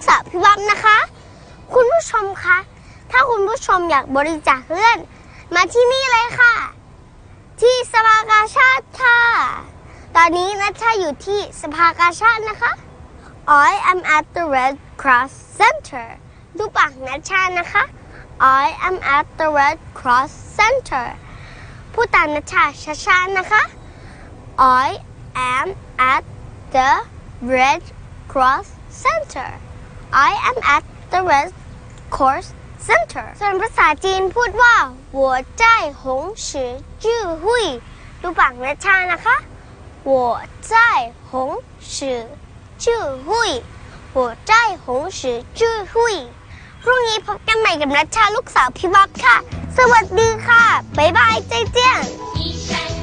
สาวพี่บ๊อบนะคะ คุณผู้ชมคะถ้าคุณผู้ชมอยากบริจาคเลือดมาที่นี่เลยค่ะ ที่สภากาชาดค่ะตอนนี้นัชชาอยู่ที่สภากาชาดนะคะ I am at the Red Cross Center ดูปากนัชชานะคะ I am at the Red Cross Center พูดตามนัชชาช้าๆนะคะ I am at the Red Cross Center I am at the Red Cross Center ส่วนภาษาจีนพูดว่า我在红十字会ดูปากนัชชานะคะ我在红十字会我在红十字会พรุ่งนี้พบกันใหม่กับนัชชาลูกสาวพี่บ๊อบค่ะสวัสดีค่ะบ๊ายบายใจเจียน